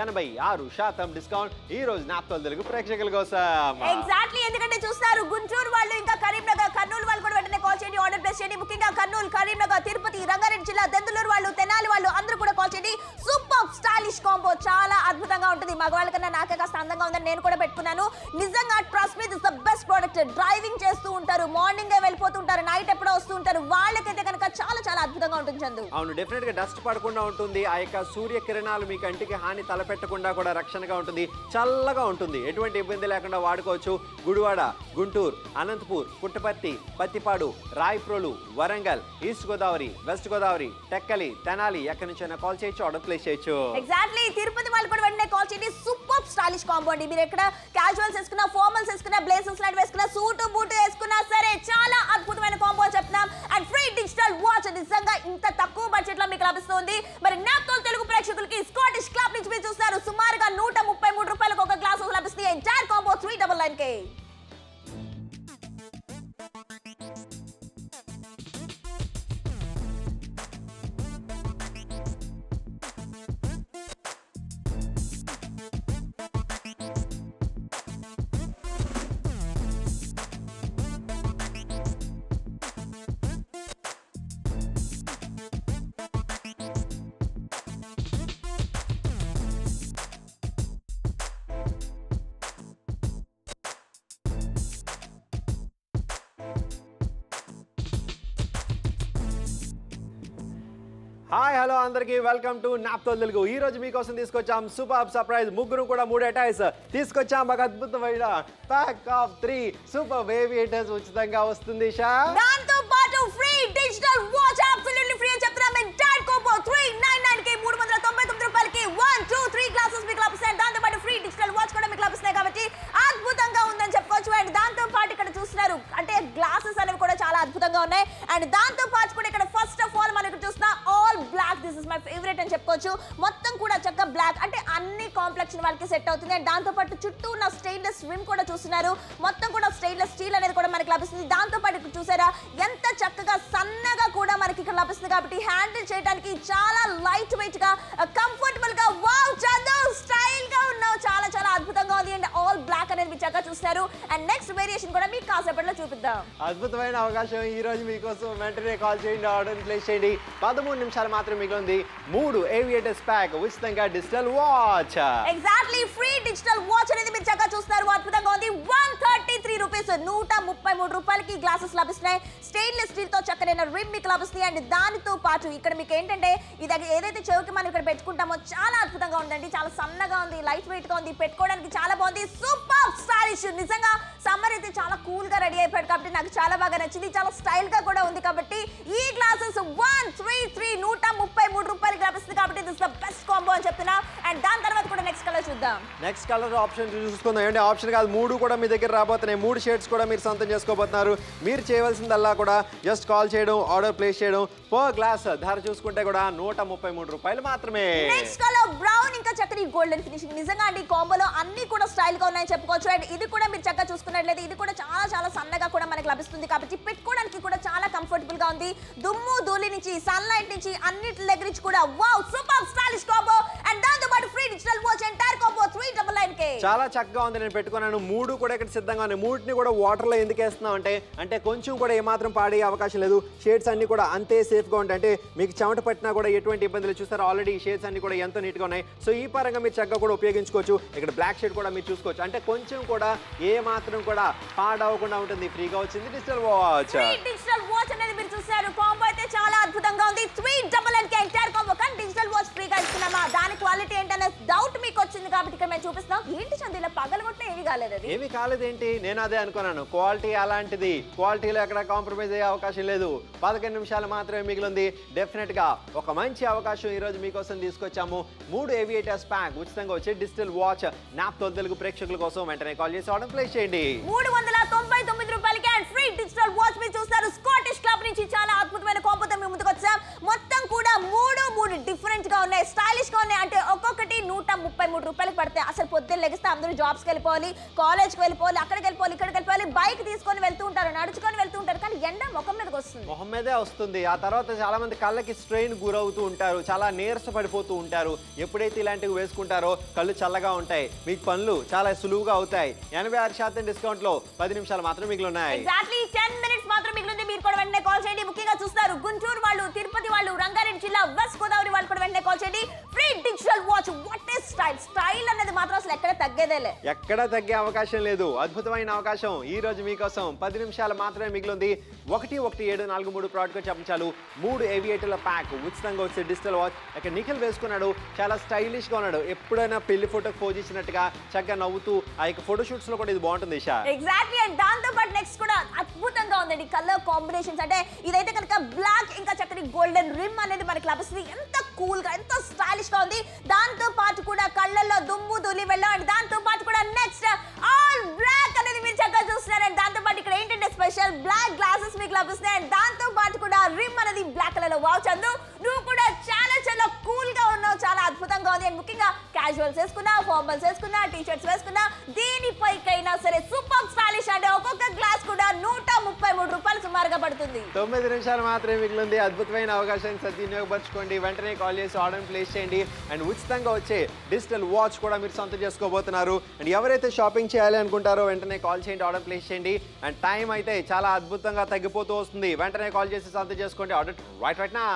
86% డిస్కౌంట్ ఈ రోజు నాప్తోల్ తెలుగు ప్రేక్షకుల కోసం. ఎగ్జాక్ట్లీ. ఎందుకంటే చూస్తారు గుంటూరు వాళ్ళు ఇంకా కరీంనగర్, కర్నూలు వాళ్ళు కూడా వెంటనే కాల్ చేయండి, ఆర్డర్ ప్లేస్ చేయండి. ముఖ్యంగా కర్నూలు, కరీంనగర్, తిరుపతి, రంగారెడ్డి జిల్లా, దెందులూరు వాళ్ళు, తెనాలి వాళ్ళు అందరూ కూడా కాల్ చేయండి. సూపర్ స్టైలిష్ కాంబో చాలా అద్భుతంగా ఉంటుంది. మగవాళ్ళ కన్నా నాకే కాస్త అందంగా ఉందని నేను కూడా పెట్టుకున్నాను. నిజంగా trust me, this the best product. Driving చేస్తూ ఉంటారు, మార్నింగ్ వెళ్ళిపోతుంటారు, నైట్ ఎప్పుడో వస్తూ ఉంటారు, వాళ్ళకైతే కనుక చాలా చాలా అద్భుతంగా ఉంటుంది చందు. అవును, డెఫినెట్ గా డస్ట్ పడకుండా ఉంటుంది. ఆ యొక్క సూర్య కిరణాలు మీ కంటికి హాని తలపెట్టకుండా కూడా రక్షణగా ఉంటుంది. చల్లగా ఉంటుంది, ఎటువంటి ఇబ్బంది లేకుండా వాడుకోవచ్చు. గుడివాడ, గుంటూరు, అనంతపూర్, పుట్టపర్తి, పత్తిపాడు, రాయప్రోలు, వరంగల్, ఈస్ట్ గోదావరి, వెస్ట్ గోదావరి, టెక్కలి, తెనాలి ఎక్కడి నుంచైనా కాల్ చేయొచ్చు, ఆర్డర్ ప్లేస్ చేయొచ్చు. ఎగ్జాక్ట్లీ. తిరుపతి వాళ్ళు కూడా వెంటనే కాల్ చేయండి. సూపర్ స్టైలిష్ కాంబో అండి. మీరు ఎక్కడ క్యాజువల్స్ వేసుకున్నా, ఫార్మల్స్ వేసుకున్నా, బ్లేజర్స్ లాంటి వేసుకున్నా, సూట్ బూట్ వేసుకున్నా సరే చాలా అద్భుతమైన కాంబో చెప్తున్నాం. అండ్ ఫ్రీ డిజిటల్ వాచ్ నిజంగా ఇంత తక్కువ బడ్జెట్ లో మీకు లభిస్తుంది. మరి నాప్తోల్ తెలుగు ప్రేక్షకులకి స్కాటిష్ క్లబ్ నుంచి మీరు చూస్తారు సుమారుగా 133 రూపాయలకు ఒక గ్లాస్ లభిస్తుంది. Entire combo 399K. Hi hello అందరికీ వెల్కమ్ టు నాప్తో తెలుగు. ఈ రోజు మీకోసం తీసుకొచ్చాం సూపర్ సర్ప్రైజ్. ముగ్గురు కూడా 3 అటైర్స్ తీసుకొచ్చాం. ఒక అద్భుతమైన ప్యాక్ ఆఫ్ 3 సూపర్ ఏవియేటర్స్ ఉచితంగా వస్తుంది. దాంతో పాటు free digital watch absolutely free అని చెప్తున్నాం. ఎంటైర్ కాంబో 399 కి 399 రూపాయలకి 1 2 3 గ్లాసెస్ మీకు లభిస్తాయి. దాంతో పాటు ఫ్రీ డిజిటల్ వాచ్ కూడా మీకు లభిస్తాయి. కాబట్టి అద్భుతంగా ఉందని చెప్పుకోవచ్చు. అండ్ దాంతో పాటు ఇక్కడ చూస్తున్నారు అంటే గ్లాసెస్ అనేవి కూడా చాలా అద్భుతంగా ఉన్నాయి. అండ్ దాంతో పాటు కూడా ఇక్కడ ఫస్ట్ ఆఫ్ ఆల్ మనకు చూస్తున్నా all black. This is my favourite అని చెప్పుకోవచ్చు. మొత్తం కూడా చక్కగా బ్లాక్ అంటే అన్ని కాంప్లెక్షన్ వాళ్ళకి సెట్ అవుతుంది. అండ్ దాంతో పాటు చుట్టూ ఉన్న స్టెయిన్లెస్ రిమ్ కూడా చూస్తున్నారు. మొత్తం కూడా స్టెయిన్లెస్ స్టీల్ అనేది కూడా మనకి లభిస్తుంది. దాంతో పాటు ఇక్కడ చూసారా ఎంత చక్కగా సన్నగా కూడా మనకి ఇక్కడ లభిస్తుంది. కాబట్టి హ్యాండిల్ చేయడానికి చాలా లైట్ వెయిట్ గా కంఫర్టబుల్ గా వావ్ చందు స్టైల్ గా ఉన్నావు. చాలా చాలా అద్భుతంగా ఉంది. అండ్ ఆల్ బ్లాక్ అనేది మీరు చక్కగా చూస్తారు. అండ్ నెక్స్ట్ వేరియేషన్ కూడా మీకు కాసేపట్లో చూపిద్దాం. అద్భుతమైన అవకాశం ఈ రోజు మీకోసం. వెంటనే కాల్ చేయండి, ఆర్డర్ ప్లేస్ చేయండి. 13 నిమిషాలు మాత్రమే మిగిలింది. 3 ఏవియేటర్స్ ప్యాక్ ఉచితంగా digital watch. Exactly free digital watch అనేది మీరు చక్కగా చూస్తారు. అద్భుతంగా ఉంది. 133 రూపీస్ 133 రూపాయలకి గ్లాసెస్ లభిస్తున్నాయి. స్టెయిన్లెస్ స్టీల్ తో చక్కనైన రిమ్ మీకు లభిస్తుంది. అండ్ దానితో పాటు ఇక్కడ మీకు ఏంటంటే ఇది ఏదైతే చెవికి మనం ఇక్కడ పెట్టుకుంటామో చాలా అద్భుతంగా ఉందండి. చాలా సన్నగా ఉంది, లైట్ వెయిట్ గా ఉంది, పెట్టుకోవడానికి చాలా బాగుంది. Super stylish. నిజంగా సమ్మర్ అయితే చాలా కూల్ గా రెడీ అయిపోయాడు కాబట్టి నాకు చాలా బాగా నచ్చింది. చాలా స్టైల్ గా కూడా ఉంది. కాబట్టి ఈ గ్లాసెస్ 133 133 రూపాయలకి లభిస్తుంది. కాబట్టి దిస్ ద బెస్ట్ కాంబో అని చెప్తున్నా. అండ్ దాని తర్వాత కూడా నెక్స్ట్ కలర్ చూద్దాం. నెక్స్ట్ కలర్ ఆప్షన్ చూసుకుందాం. ఏంటి ఆప్షన్ కాదు, 3 కూడా మీ దగ్గర రాబోతున్నాయి. 3 షేడ్స్ కూడా మీరు సొంతం చేసుకోబోతున్నారు. మీరు చేయవలసిందల్లా కూడా జస్ట్ కాల్ చేయడం, ఆర్డర్ ప్లేస్ చేయడం. పర్ గ్లాస్ ధర చూసుకుంటే కూడా 133 రూపాయలు మాత్రమే. నెక్స్ట్ కలర్ బ్రౌన్ ఇంకా చక్కని గోల్డెన్ ఫినిషింగ్. నిజంగా అండి కాంబోలో అన్ని కూడా స్టైల్ గా ఉన్నాయని చెప్పుకోవచ్చు. అండ్ ఇది కూడా మీరు చక్కగా చూసుకున్నట్లయితే ఇది కూడా చాలా చాలా సన్నగా కూడా మనకి లభిస్తుంది. కాబట్టి పెట్టుకోవడానికి కూడా చాలా కంఫర్టబుల్ గా ఉంది. దుమ్ము ధూళి నుంచి సన్ లైట్ నుంచి అన్నిటి దగ్గర నుంచి కూడా wow super stylish combo. And దాంతో పాటు free digital watch entire combo 399 కి చాలా చక్కగా ఉంది. నేను పెట్టుకున్నాను. 3 కూడా ఇక్కడ సిద్ధంగా ఉన్నాయి. 3ని కూడా వాటర్ లో ఎందుకు వేస్తున్నాం అంటే కొంచెం కూడా ఏమాత్రం పాడే అవకాశం లేదు. షేడ్స్ అన్ని కూడా అంతే సేఫ్ గా ఉంటాయి. అంటే మీకు చెమట పట్టినా కూడా ఎటువంటి ఇబ్బందులు చూస్తారు. ఆల్రెడీ షేడ్స్ అన్ని కూడా ఎంతో నీట్ గా ఉన్నాయి. సో ఈ పరంగా మీరు చక్కగా కూడా ఉపయోగించుకోవచ్చు. ఇక్కడ బ్లాక్ షేడ్ కూడా మీరు చూసుకోవచ్చు. అంటే కొంచెం కూడా ఏ మాత్రం కూడా పాడవకుండా ఉంటుంది. ఫ్రీగా వచ్చింది డిజిటల్ వాచ్. డిజిటల్ వాచ్ అనేది మీరు చూసారు. కాంబో అయితే చాలా అద్భుతంగా ఉంది. 399 కి ఎంటైర్ కాంబో. కానీ డిజిటల్ వాచ్ ఫ్రీగా ఇస్తున్నామా దాని క్వాలిటీ ఏంటనే డౌట్ మీకు వచ్చింది కాబట్టి ఇక్కడ మేము చూపిస్తున్నాం. ఏంటి చందీలో పగలగొట్టిన ఏమీ కాలేదు. అది ఏమీ కాలేదేంటి? నేను అదే అనుకున్నాను. క్వాలిటీ అలాంటిది. క్వాలిటీలో ఎక్కడ కాంప్రమైజ్ అయ్యే అవకాశం లేదు. 11 నిమిషాలు మాత్రమే మిగిలింది. డెఫినెట్ గా ఒక మంచి అవకాశం ఈ రోజు మీకోసం తీసుకొచ్చాము. 3 ఏవియేటర్స్ ప్యాక్ ఉచితంగా వచ్చే డిజిటల్ వాచ్ నాప్తో తెలుగు ప్రేక్షకుల కోసం. వెంటనే కాల్ చేసి ఆర్డర్ ప్లేస్ చేయండి. 399 రూపాయలకి అండ్ ఫ్రీ డిజిటల్ వాచ్ మీరు చూస్తారు. స్కాటిష్ క్లబ్ నుంచి చాలా అద్భుతమైన కాంబోతో మేము ముందుకు వచ్చాం. మొత్తం కూడా 3 డిఫరెంట్ గా ఉన్నాయి, స్టైలిష్ గా ఉన్నాయి. అంటే ఒక్కొక్కటి 133 రూపాయలకి పడతాయి. అసలు పొద్దున్న లెగిస్తే అందరూ జాబ్స్కి వెళ్ళిపోవాలి, కాలేజ్కి వెళ్ళిపోవాలి, అక్కడికి వెళ్ళిపోవాలి, ఇక్కడికి వెళ్ళిపోవాలి. బైక్ తీసుకొని వెళ్తూ ఉంటారు, నడుచుకొని వెళ్తూ ఉంటారు. కానీ ఎండ ముఖం మీదకి వస్తుంది. మొహం మీదే వస్తుంది. ఆ తర్వాత చాలా మంది కళ్ళకి స్ట్రెయిన్ గురవుతూ ఉంటారు. చాలా నీరస పడిపోతూ ఉంటారు. ఎప్పుడైతే ఇలాంటివి వేసుకుంటారో కళ్ళు చల్లగా ఉంటాయి. మీకు పనులు చాలా సులువుగా అవుతాయి. 86% డిస్కౌంట్ లో 10 నిమిషాలు మాత్రం మిగిలి ఉన్నాయి. ఎగ్జాక్ట్లీ 10 మినిట్స్ మాత్రం మిగిలింది. మీరు కూడా వెంటనే కాల్ చేయండి. ముఖ్యంగా చూస్తారు గుంటూరు వాళ్ళు, తిరుపతి వాళ్ళు, రంగారెడ్డి జిల్లా, వెస్ట్ గోదావరి వాళ్ళు కూడా వెంటనే కాల్ చేయండి. Free digital watch. What is style? Style అనేది మాత్రం అసలు ఎక్కడ తగ్గేదేలే. ఎక్కడ తగ్గే అవకాశం లేదు. అద్భుతమైన అవకాశం ఈ రోజు మీకోసం. 10 నిమిషాలు మాత్రమే మిగిలింది. 11743 ప్రోడక్ట్ చెప్పాలి. 3 ఏవియేటర్ల ప్యాక్ ఉచితంగా వచ్చే డిజిటల్ వాచ్. ఇక్కడ నిఖిల్ వేసుకున్నాడు. చాలా స్టైలిష్ గా ఉన్నాడు. ఎప్పుడైనా పెళ్లి ఫోటోకి పోజ్ ఇచ్చినట్టుగా చక్కగా నవ్వుతూ ఆ యొక్క ఫోటో షూట్స్ లో కూడా ఇది బాగుంటుంది. ఎగ్జాక్ట్లీ. అండ్ దాంతో పాటు నెక్స్ట్ కూడా అద్భుతంగా ఉందండి కలర్ కాంబినేషన్స్. అంటే ఇదైతే కనుక బ్లాక్ ఇంకా చక్కని గోల్డెన్ రిమ్ అనేది మనకి లభిస్తుంది. ఎంత కూల్ గా ఎంత స్టైలిష్ గా ఉంది. దాంతో పాటు కూడా కళ్ళల్లో దుమ్ము ధూళి వెళ్ళం. అండ్ దాంతో పాటు కూడా నెక్స్ట్ ఆల్ బ్లాక్ అనేది మీరు చక్కగా చూస్తున్నారు. అండ్ దాంతో పాటు ఇక్కడ ఏంటంటే స్పెషల్ బ్లాక్ గ్లాసెస్ మీకు లభిస్తున్నాయి. అండ్ దాంతో పాటు కూడా రిమ్ అనేది బ్లాక్ కలర్ లో. వావ్ చందు నువ్వు కూడా చాలా చాలా కూల్ గా ఉన్నావు. చాలా అద్భుతంగా ఉంది. అండ్ ముఖ్యంగా క్యాజువల్స్ వేసుకున్నా, ఫార్మల్స్ వేసుకున్నా, టీ షర్ట్స్ వేసుకున్నా, దేనిపైకైనా సరే సూపర్ స్టైలిష్. అంటే ఒక్కొక్క గ్లాస్ కూడా 133 రూపాయలు సుమారుగా పడుతుంది. 9 నిమిషాలు మాత్రమే మిగిలింది. అద్భుతమైన అవకాశాన్ని సద్వినియోగపరచుకోండి. వెంటనే కాల్ చేసి ఆర్డర్ ప్లేస్ చేయండి. అండ్ ఉచితంగా వచ్చే డిజిటల్ వాచ్ కూడా మీరు సొంతం చేసుకోబోతున్నారు. అండ్ ఎవరైతే షాపింగ్ చేయాలి అనుకుంటారో వెంటనే కాల్ చేయండి, ఆర్డర్ ప్లేస్ చేయండి. అండ్ టైం అయితే చాలా అద్భుతంగా తగ్గిపోతూ వస్తుంది. వెంటనే కాల్ చేసి సొంతం చేసుకోండి. Order right now.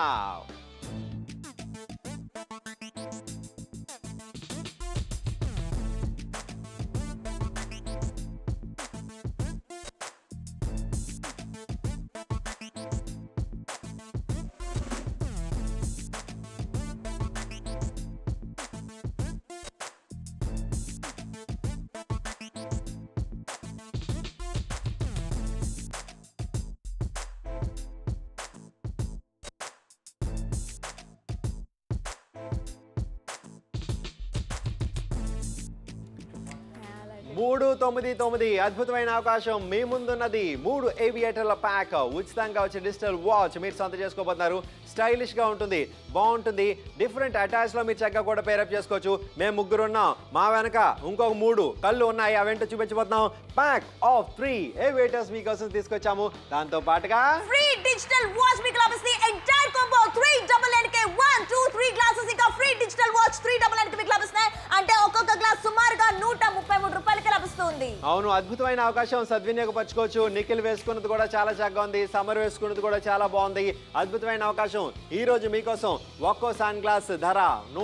399 అద్భుతమైన అవకాశం మీ ముందున్నది. 3 ఏవియేటర్ల ప్యాక్ ఉచితంగా వచ్చే డిజిటల్ వాచ్ మీరు సొంతం చేసుకోబోతున్నారు. స్టైలిష్ గా ఉంటుంది, బాగుంటుంది. డిఫరెంట్ అటాచ్ లో మీరు చక్కగా కూడా పేరప్ చేసుకోవచ్చు. మేము ముగ్గురు ఉన్నాం, మా వెనక ఇంకొక 3 కళ్ళు ఉన్నాయి, అవేంటో చూపించబోతున్నాం. ప్యాక్ ఆఫ్ 3 ఏవియేటర్స్ మీకోసం తీసుకొచ్చాము. దాంతో పాటుగా ఫ్రీ డిజిటల్ వాచ్ మీకు లభిస్తుంది. ఎంటైర్ కాంబో 399కే 1 2 3 గ్లాసెస్ ఇంకా ఫ్రీ డిజిటల్ వాచ్ 399కి మీకు లభిస్తాయి. అంటే ఒక్కొక్క గ్లాస్ సుమారుగా 133 రూపాయలకి లభిస్తుంది. అవును, అద్భుతమైన అవకాశం సద్వినియోగపరచుకోవచ్చు. నిఖిల్ వేసుకున్నది కూడా చాలా చక్కగా ఉంది, సమర్ వేసుకున్నది కూడా చాలా బాగుంది. అద్భుతమైన అవకాశం ఈ రోజు మీకోసం. ఒక్కో సన్ గ్లాస్ ధర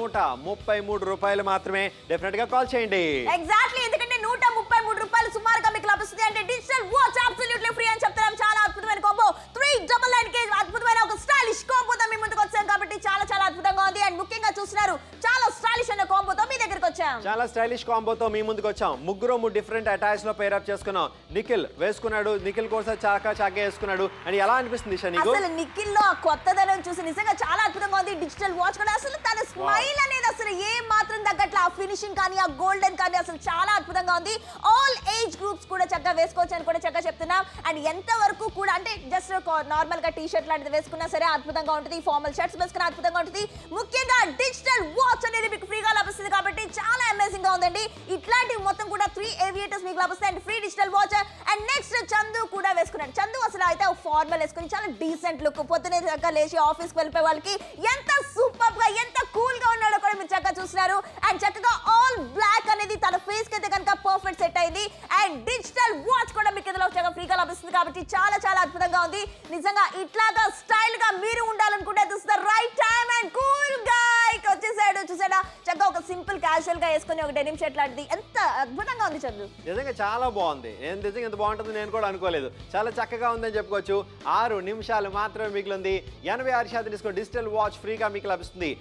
133 రూపాయలు మాత్రమే. డెఫినెట్ గా కాల్ చేయండి. ఎగ్జాక్ట్లీ, ఎందుకంటే 133 రూపాయలు సుమారుగా మీకు లభిస్తుంది. అంటే డిజిటల్ వాచ్ అబ్సల్యూట్లీ ఫ్రీ అని చెప్తాం. చాలా అద్భుతమైన కాంబో 399కి అద్భుతమైన ఒక స్టైలిష్ కాంబోతో మీ ముందుకు వచ్చాం కాబట్టి చాలా చాలా అద్భుతంగా ఉంది. అండ్ ముఖ్యంగా చూస్తున్నారు చాలా స్టైలిష్ అనే కాంబోతో మీ దగ్గరికి వచ్చాం. చాలా స్టైలిష్ కాంబోతో మీ ముందుకు వచ్చాం. ముగ్గురు డిఫరెంట్ అటాచ్ లో పేరప్ చేసుకున్నాం. నిఖిల్ వేసుకున్నాడు, నిఖిల్ కోసం చాకా వేసుకున్నాడు. అని ఎలా అనిపిస్తుంది నీకు? అసలు నిఖిల్ లో ఆ కొత్తదనం చూసి నిజంగా చాలా అద్భుతంగా ఉంది. డిజిటల్ వాచ్ కూడా అసలు తన స్మైల్ అనేది అసలు ఏ మాత్రం తగ్గట్ల. ఆ ఫినిషింగ్ కానీ ఆ గోల్డెన్ కానీ అసలు చాలా అద్భుతంగా ఉంది. ఆల్ ఏజ్ గ్రూప్స్ కూడా చక్కగా వేసుకోవచ్చు అని కూడా చక్కగా చెప్తున్నాం. అండ్ ఎంత వరకు కూడా అంటే జస్ట్ నార్మల్ గా టీ షర్ట్ లాంటిది వేసుకున్నా సరే అద్భుతంగా ఉంటుంది. ఫార్మల్ షర్ట్స్ వేసుకున్నా అద్భుతంగా ఉంటుంది. ముఖ్యంగా డిజిటల్ వాచ్ అనేది మీకు ఫ్రీగా లభిస్తుంది కాబట్టి చాలా అమేజింగ్ గా ఉందండి. ఇట్లాంటివి మొత్తం కూడా 3 ఏవియేటర్స్ మీకు లభిస్తాయి. And free digital watch. And next Chandu కూడా వేసుకున్నాడు. చందు అసలు అయితే ఫార్మల్ వేసుకుని చాలా డీసెంట్ లుక్, పొద్దునే చక్కగా లేచి ఆఫీస్ కి వెళ్ళిపోయే వాళ్ళకి ఎంత సూపర్ గా ఎంత కూల్ గా ఉన్నాడో కూడా మీరు చక్కగా చూస్తున్నారు. అండ్ చక్కగా ఆల్ బ్లాక్ అనేది తన ఫేస్ కి అయితే కనుక పర్ఫెక్ట్ సెట్ అయింది. అండ్ డిజిటల్ వాచ్ కూడా మీకు ఇందులో చక్కగా ఫ్రీగా లభిస్తుంది కాబట్టి చాలా చాలా అద్భుతంగా ఉంది. నిజంగా ఇట్లాగా స్టైల్ గా మీరు ఉండాలనుకుంటే this the right time. And cool గా వచ్చేసాడు. చూసాడా చక్కగా ఒక సింపుల్ క్యాజువల్ గా వేసుకుని ఒక డెనిమ్ షర్ట్ లాంటిది ఎంత అద్భుతంగా ఉంది చందు. నిజంగా చాలా బాగుంది. నేను నిజంగా ఎంత బాగుంటుంది నేను కూడా అనుకోలేదు. చాలా చక్కగా ఉందని చెప్పుకోవచ్చు. 6 నిమిషాలు మాత్రమే మిగిలింది. 86% డిస్కౌంట్ డిజిటల్ వాచ్ ఫ్రీగా మీకు లభిస్తుంది.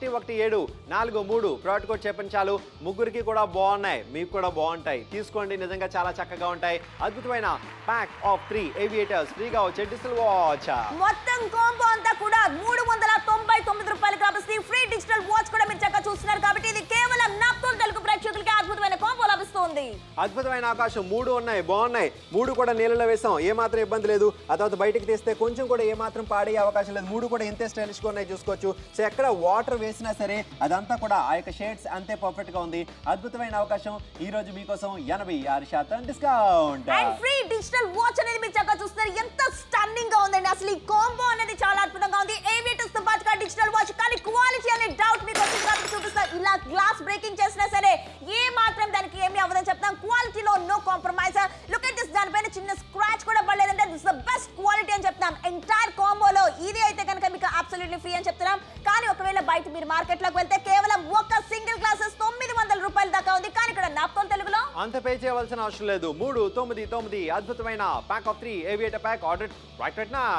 11743 ప్రోడక్ట్ కోడ్ చెప్పండి చాలు. ముగ్గురికి కూడా బాగున్నాయి, మీకు కూడా బాగుంటాయి. తీసుకోండి, నిజంగా చాలా చక్కగా ఉంటాయి. అద్భుతమైన ప్యాక్ ఆఫ్ 3 ఏవియేటర్స్ ఫ్రీగా వచ్చే డిజిటల్ వాచ్. మొత్తం కాంబో అంతా కూడా 399 రూపాయలకి లభిస్తుంది. ఫ్రీ డిజిటల్ వాచ్ కూడా మీరు చక్కగా చూస్తున్నారు కాబట్టి ఇది కేవలం నాప్తోల్ తెలుగు ప్రేక్షకులకి అద్భుతమైన కాంబో లభిస్తుంది. అద్భుతమైన అవకాశం. 3 ఉన్నాయి, బాగున్నాయి. 3 కూడా నీళ్ళలో వేసాం, ఏ మాత్రం ఇబ్బంది లేదు. ఆ తర్వాత బయటకు తీస్తే కొంచెం కూడా ఏ మాత్రం పాడే అవకాశం లేదు. 3 కూడా ఇంతే స్టైలిష్ గా ఉన్నాయి, చూసుకోవచ్చు. సో ఎక్కడ వాటర్ వేసినా సరే అదంతా కూడా ఆ యొక్క షేడ్స్ అంతే పర్ఫెక్ట్ గా ఉంది. అద్భుతమైన అవకాశం ఈ రోజు మీకోసం 86% discount. And free digital watch అనేది మీరు చక్కగా చూస్తారు. ఎంత స్టన్నింగ్ గా ఉందండి. అసలు ఈ కాంబో అనేది చాలా అద్భుతంగా ఉంది. ఏవియేటర్స్ తో పాటుగా డిజిటల్ వాచ్ కానీ క్వాలిటీ అనే డౌట్ మీకు వచ్చింది కాబట్టి చూపిస్తారు. ఇలా గ్లాస్ బ్రేకింగ్ చేసినా సరే ఏ మాత్రం దానికి ఏమీ అవ్వదని చెప్తాం. క్వాలిటీలో no compromise. Look at this, దానిపైన చిన్న స్క్రాచ్ కూడా పడలేదంటే దిస్ ద బెస్ట్ క్వాలిటీ అని చెప్తాం. ఎంటైర్ కాంబోలో ఇది అయితే కనుక మీకు అబ్సల్యూట్లీ ఫ్రీ అని చెప్తున్నాం. కానీ ఒకవేళ బయట మీరు మార్కెట్ లోకి వెళ్తే కేవలం ఒక సింగిల్ గ్లాసెస్ 900 రూపాయల దాకా ఉంది. కానీ ఇక్కడ నాప్తోల్ తెలుగులో అంత పే చేయవలసిన అవసరం లేదు. 399 అద్భుతమైన pack of 3 aviator pack order right now.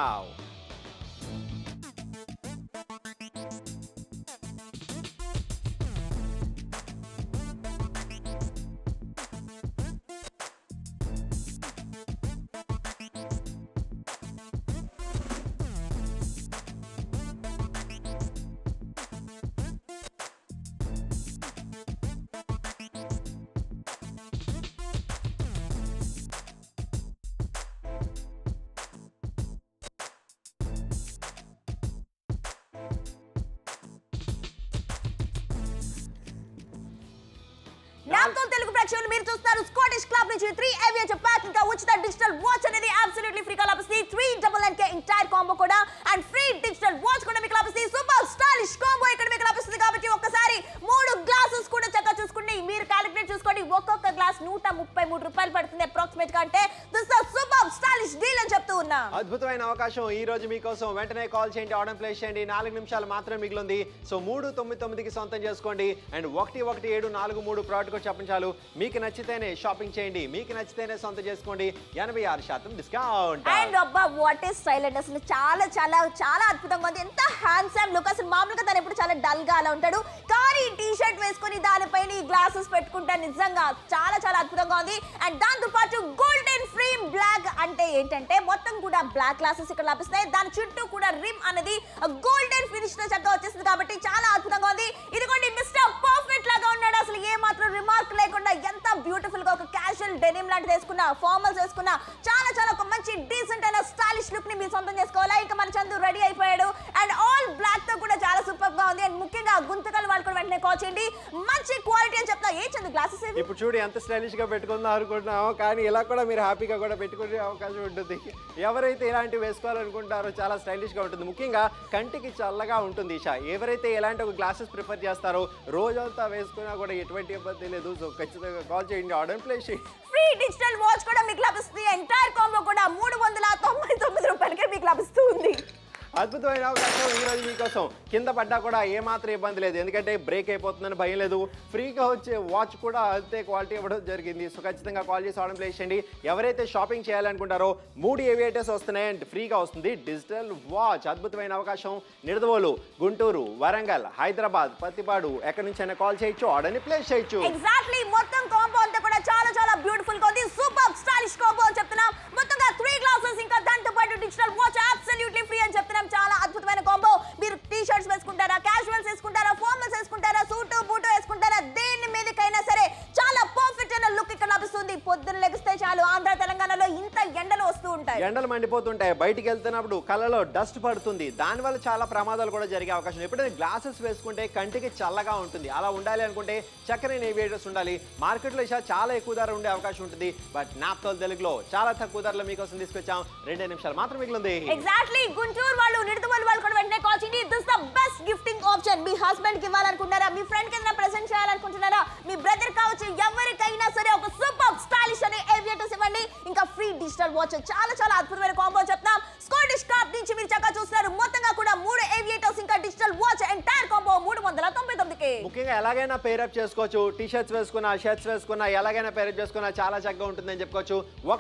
Naaptol Telugu ప్రేక్షకులు మీరు చూస్తారు స్కాటిష్ క్లబ్ నుంచి 3 ఏవియేటర్ ప్యాక్ ఇంకా ఉచిత డిజిటల్ వాచ్ అనేది అబ్సల్యూట్లీ ఫ్రీగా లభిస్తుంది. 399కే ఎంటైర్ కాంబో కూడా అండ్ ఫ్రీ డిజిటల్ వాచ్ కూడా మీకు లభిస్తుంది. సూపర్ స్టైలిష్ కాంబో ఇక్కడ మీకు లభిస్తుంది కాబట్టి ఒక్కసారి 3 గ్లాసెస్ కూడా చక్కగా చూసుకోండి. మీరు క్యాలిక్యులేట్ చూసుకోండి. ఒక్కొక్క గ్లాస్ 133 రూపాయలు పడుతుంది అప్రాక్సిమేట్ గా. అంటే this is super stylish deal అని చెప్తూ ఉన్నా. అద్భుతమైన అవకాశం ఈ రోజు మీకోసం. వెంటనే కాల్ చేయండి, ఆర్డర్ ప్లేస్ చేయండి. 4 నిమిషాలు మాత్రమే మిగిలింది. సో 399కి సొంతం చేసుకోండి. అండ్ 11743 ప్రోడక్ట్ కోడ్ చెప్పండి చాలు. మీకు నచ్చితేనే షాపింగ్ చేయండి, మీకు నచ్చితేనే సొంతం చేసుకోండి. 86% డిస్కౌంట్. అండ్ అబ్బా వాట్ ఈస్ స్టైల్ అండి. అసలు చాలా చాలా చాలా అద్భుతంగా ఉంది. ఎంత హ్యాండ్సమ్ లుక్. అసలు మామూలుగా తను ఎప్పుడు చాలా డల్ గా అలా ఉంటాడు, కానీ టీ షర్ట్ వేసుకుని దానిపైన ఈ గ్లాసెస్ పెట్టుకుంటే నిజంగా చాలా చాలా అద్భుతంగా ఉంది. అండ్ దాంతో పాటు గోల్డెన్ ఫ్రేమ్ బ్లాక్ అంటే ఏంటంటే మొత్తం కూడా బ్లాక్ గ్లాసెస్ ఇక్కడ లభిస్తాయి. దాని చుట్టూ కూడా రిమ్ అనేది గోల్డెన్ ఫినిష్ తో చక్కగా వచ్చేసింది కాబట్టి చాలా అద్భుతంగా ఉంది. ఇదిగోండి మిస్టర్ పర్ఫెక్ట్ లాగా ఉన్నాడు. అసలు ఏ మాత్రం రిమార్క్ లేకుండా ఎంత బ్యూటిఫుల్ గా ఒక క్యాజువల్ డెనిమ్ లాంటిది వేసుకున్నా, ఫార్మల్స్ వేసుకున్నా చాలా చాలా ఒక మంచి డీసెంట్ అయిన స్టైలిష్ లుక్ ని మీరు సొంతం చేసుకోవాలా. ఇంకా మన చందు రెడీ అయిపోయాడు అండ్ ఆల్ బ్లాక్ తో కూడా చాలా సూపర్ గా ఉంది. అండ్ ముఖ్యంగా గుంతకల్ వాళ్ళు కూడా వెంటనే కాల్ చేయండి, మంచి క్వాలిటీ అని చెప్తా. ఏ చందు గ్లాసెస్ ఇప్పుడు చూడు ఎంత స్టైలిష్ గా పెట్టుకుందాం అనుకుంటున్నామో, కానీ ఇలా కూడా మీరు హ్యాపీగా కూడా పెట్టుకునే అవకాశం ఉంటుంది. ఎవరైతే ఇలాంటివి వేసుకోవాలనుకుంటారో చాలా స్టైలిష్ గా ఉంటుంది. ముఖ్యంగా కంటికి చల్లగా ఉంటుంది. ఈషా ఎవరైతే ఇలాంటి ఒక గ్లాసెస్ ప్రిఫర్ చేస్తారో రోజంతా వేసుకున్నా కూడా ఎటువంటి ఇబ్బంది లేదు. సో ఖచ్చితంగా కాల్ చేయండి, ఆర్డర్ ప్లేస్ చేయండి. ఫ్రీ డిజిటల్ వాచ్ కూడా మీకు లభిస్తుంది. ఎంటైర్ కాంబో కూడా 399 రూపాయలకే మీకు లభిస్తుంది. అద్భుతమైన అవకాశం ఈ రోజు మీకోసం. కింద పడ్డా కూడా ఏమాత్రం ఇబ్బంది లేదు, ఎందుకంటే బ్రేక్ అయిపోతుందని భయం లేదు. ఫ్రీగా వచ్చే వాచ్ కూడా అంతే క్వాలిటీ ఇవ్వడం జరిగింది. సో ఖచ్చితంగా కాల్ చేసి ఆర్డర్ ప్లేస్ చేయండి. ఎవరైతే షాపింగ్ చేయాలనుకుంటారో 3 ఏవియేటర్స్ వస్తున్నాయి అండ్ ఫ్రీగా వస్తుంది డిజిటల్ వాచ్. అద్భుతమైన అవకాశం. నిడదవోలు, గుంటూరు, వరంగల్, హైదరాబాద్, పత్తిపాడు ఎక్కడి నుంచైనా కాల్ చేయొచ్చు, ఆర్డర్ని ప్లేస్ చేయొచ్చు. ఎగ్జాక్ట్లీ మొత్తం కాంబో అంతా కూడా చాలా చాలా బ్యూటిఫుల్ గా ఉంది. సూపర్ స్టైలిష్ కాంబో అని చెప్తున్నాం. మొత్తంగా 3 గ్లాసెస్ ఇంకా దాంతో పాటు డిజిటల్ వాచ్ అబ్సల్యూట్లీ ఫ్రీ అని చెప్తున్నాం. చాలా అద్భుతమైన కాంబో. మీరు టీ షర్ట్స్ వేసుకుంటారా, క్యాజువల్స్ వేసుకుంటారా, ఫార్మల్స్ వేసుకుంటారా, సూటు బూటు వేసుకుంటారా, దేని మీదకైనా సరే చాలా పర్ఫెక్ట్ అయిన లుక్ ఇక్కడ లభిస్తుంది. పొద్దున్న లెగిస్తే చాలు ఆంధ్ర తెలంగాణలో ఇంత ఎండలు వస్తూ ఉంటాయి, ఎండలు మండిపోతుంటాయి. బయటికి వెళ్తున్నప్పుడు కళ్ళలో డస్ట్ పడుతుంది, దానివల్ల చాలా ప్రమాదాలు కూడా జరిగే అవకాశం. ఎప్పుడైనా గ్లాసెస్ వేసుకుంటే కంటికి చల్లగా ఉంటుంది. అలా ఉండాలి అనుకుంటే చక్కని ఏవియేటర్స్ ఉండాలి. మార్కెట్లో చాలా ఎక్కువ ధర ఉండే అవకాశం ఉంటుంది. బట్ నాప్తోల్ తెలుగులో చాలా తక్కువ ధరలో మీకోసం తీసుకొచ్చాం. 2 నిమిషాలు మాత్రం మిగిలింది. ఎగ్జాక్ట్లీ గుంటూరు వాళ్ళు, నిడదవోలు వాళ్ళు కూడా వెంటనే కాల్ చేయండి. This the best gifting option. మీ హస్బెండ్ కి ఇవ్వాలనుకుంటున్నారా, మీ ఫ్రెండ్ కి ఏదైనా ప్రెజెంట్ చేయాలనుకుంటున్నారా, మీ బ్రదర్ కావచ్చు, ఎవరికైనా సరే ఒక సూపర్ స్టైలిష్ అనే ఏవియేటర్స్ ఇవ్వండి. ఇంకా ఫ్రీ డిజిటల్ వాచ్. చాలా చాలా అద్భుతమైన కాంబో చెప్తాం. స్కాటిష్ కార్ప్ నుంచి మీరు చక్కగా చూస్తున్నారు. మొత్తంగా కూడా 3 ఏవియేటర్స్ ఇంకా డిజిటల్ వాచ్ ఎంటైర్ కాంబో 399కి. ముఖ్యంగా ఎలాగైనా పేరప్ చేసుకోవచ్చు. టీ షర్ట్స్ వేసుకున్నా, షర్ట్స్ వేసుకున్నా, ఎలాగైనా పేరప్ చేసుకున్నా చాలా చక్కగా ఉంటుందని చెప్పుకోవచ్చు.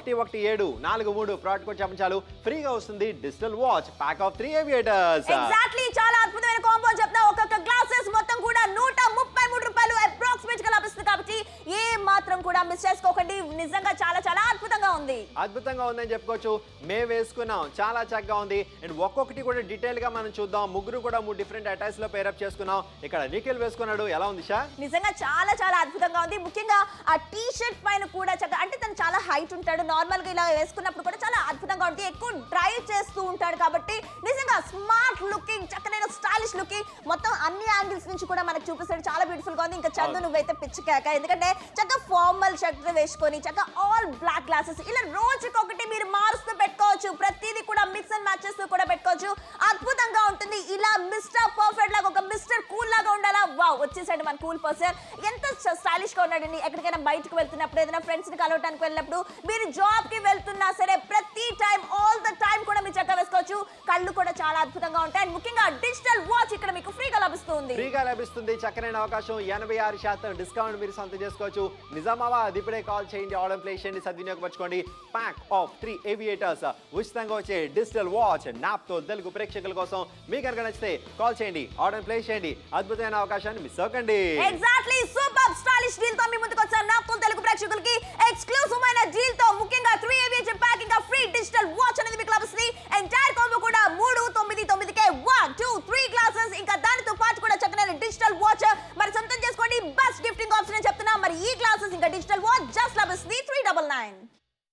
111743 ప్రోడక్ట్ కోడ్ చెప్పంచాలు ఫ్రీగా వస్తుంది digital watch pack of 3 aviators. Exactly చాలా అద్భుతమైన కాంబో చెప్తా. ఒక్కొక్క గ్లాసెస్ మొత్తం కూడా 133 రూపాయలు అప్రాక్సిమేట్ గా లభిస్తుంది. కాబట్టి ఏ మాత్రం కూడా మిస్ చేసుకోకండి. నిజంగా చాలా చాలా అద్భుతంగా ఉంది, అద్భుతంగా ఉందని చెప్పుకోవచ్చు. మేము వేసుకున్నాం, చాలా చక్కగా ఉంది. అండ్ ఒక్కొక్కటి కూడా డీటెయిల్ గా మనం చూద్దాం. ముగ్గురు కూడా 3 డిఫరెంట్ అటాచ్ లో పేరప్ చేసుకున్నాం. ఇక్కడ నిఖిల్ వేసుకున్నాడు, ఎలా ఉంది షా? నిజంగా చాలా చాలా అద్భుతంగా ఉంది. ముఖ్యంగా ఆ టీ షర్ట్ పైన కూడా చక్కగా, అంటే తను చాలా హైట్ ఉంటాడు, నార్మల్ గా ఇలా వేసుకున్నప్పుడు కూడా చాలా అద్భుతంగా ఉంటుంది. ఎక్కువ డ్రైవ్ చేస్తూ ఉంటాడు కాబట్టి నిజంగా స్మార్ట్ లుకింగ్, చక్కనైన స్టైలిష్ లుకింగ్ మొత్తం అన్ని యాంగిల్స్ నుంచి కూడా మనకు చూపిస్తాడు. చాలా బ్యూటిఫుల్ గా ఉంది. ఇంకా చందు నువ్వైతే పిచ్చికాక, ఎందుకంటే చక్కగా ఫార్మల్ షర్ట్ వేసుకొని చక్కగా ఆల్ బ్లాక్ గ్లాసెస్ ఇలా రోజుకొకటి మీరు మారుస్తూ పెట్టుకోవచ్చు. ప్రతిదీ కూడా మిక్స్ అండ్ మ్యాచెస్ కూడా పెట్టుకోవచ్చు. అద్భుతంగా ఉంటుంది. ఇలా మిస్టర్ పర్ఫెక్ట్ లాగా, ఒక మిస్టర్ కూల్ లాగా ఉండాలా. వావ్, వచ్చేసాడు మన కూల్ పర్సన్. ఎంత స్టైలిష్ గా ఉన్నాడండి. ఎక్కడికైనా బయటకు వెళ్తున్నప్పుడు, ఏదైనా ఫ్రెండ్స్ ని కలవడానికి వెళ్ళినప్పుడు, మీరు జాబ్ కి వెళ్తున్నా సరే ప్రతి టైం ఆల్ ద టైం కూడా మీరు చక్కగా వేసుకోవచ్చు. కళ్ళు కూడా చాలా అద్భుతంగా ఉంటాయి. అండ్ ముఖ్యంగా డిజిటల్ వాచ్ ఇక్కడ మీకు ఫ్రీగా లభిస్తుంది. ఫ్రీగా లభిస్తుంది. చక్కనైన అవకాశం. 86% డిస్కౌంట్ మీరు సొంతం చేసుకోవచ్చు. నిజామాబాద్ ఇప్పుడే కాల్ చేయండి, ఆర్డర్ ప్లేస్ చేయండి, సద్వినియోగపరచుకోండి. ప్యాక్ ఆఫ్ 3 ఏవియేటర్స్ ఉచితంగా వచ్చే డిజిటల్ వాచ్ నాప్తో తెలుగు ప్రేక్షకుల కోసం. మీకు కనుక నచ్చితే కాల్ చేయండి, ఆర్డర్ ప్లేస్ చేయండి. అద్భుతమైన అవకాశాన్ని మిస్ అవ్వకండి. ఎగ్జాక్ట్లీ సూపర్ స్టైలిష్ డీల్ తో మీ ముందుకు వచ్చాను. నాప్తో తెలుగు ప్రేక్షకులకి ఎక్స్క్లూసివ్ అయిన డీల్ తో ముఖ్యంగా 3 ఏవియేటర్ ప్యాక్ ఇంకా ఫ్రీ డిజిటల్ వాచ్ అనేది మీకు లభిస్తుంది. ఎంటైర్ కాంబో కూడా 399కే 1 2 3 గ్లాసెస్ ఇంకా దానితో పాటు కూడా చక్కనైన డిజిటల్ వాచ్ మరి సొంతం చేసుకోండి. బెస్ట్ గిఫ్టింగ్ ఆప్షన్ అని చెప్తున్నా. మరి ఈ గ్లాసెస్ ఇంకా డిజిటల్ వాచ్ జస్ట్ లభిస్తుంది 399.